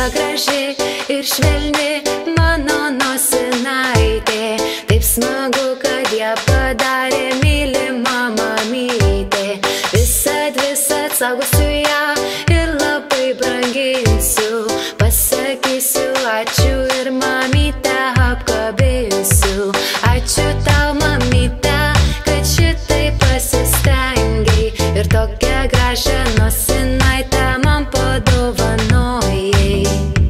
graži ir švelni mano nosinaitė. Taip smagu, kad ją padarė mylima mamytė. Visad saugosiu ją ir labai branginsiu. Pasakysiu ačiū ir mamytę apkabinsiu. Ačiū tau, mamyte, kad šitai pasistengei ir tokią gražią nosinaitę man padovanojai.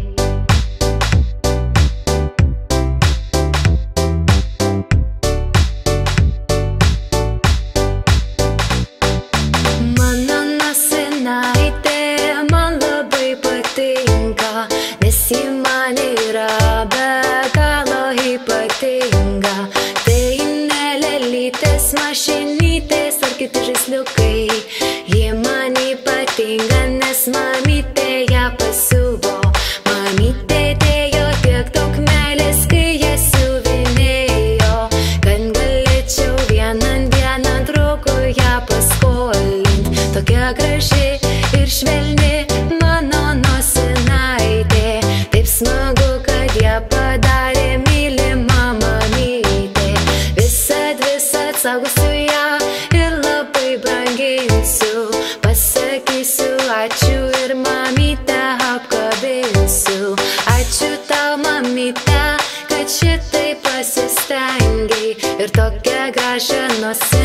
Mano nosinaitė man labai patinka, nes ji man yra be galo ypatinga. Tai ne lėlytės, mašinytės ar kiti žaisliukai. Ji man ypatinga, nes mamytė ją pasiuvo. Mamytė dėjo tiek daug meilės, kai ją siuvinėjo, kad galėčiau vieną dieną draugui ją paskolint. Tokia graži ir švelni mano nosinaitė. Taip smagu, kad ją padarė mylima mamytė. Visad saugosiu ją ir labai branginsiu. Pasakysiu ačiū ir mamytę apkabinsiu. Ačiū tau, mamyte, kad šitai pasistengei ir tokią gražią nosinaitę